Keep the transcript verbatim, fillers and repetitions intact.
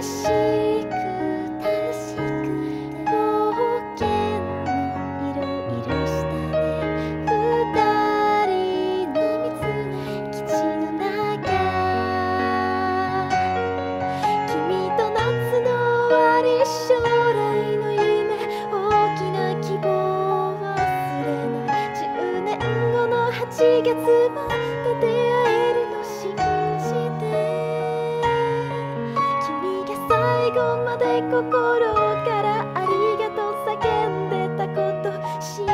しく楽しく冒険もいろいろしたね。二人の基地の中、君と夏の終わり、将来の夢、大きな希望忘れない。じゅうねんごのはちがつまで出会えるの信じて、君が最後まで心からありがとう叫んでたこと信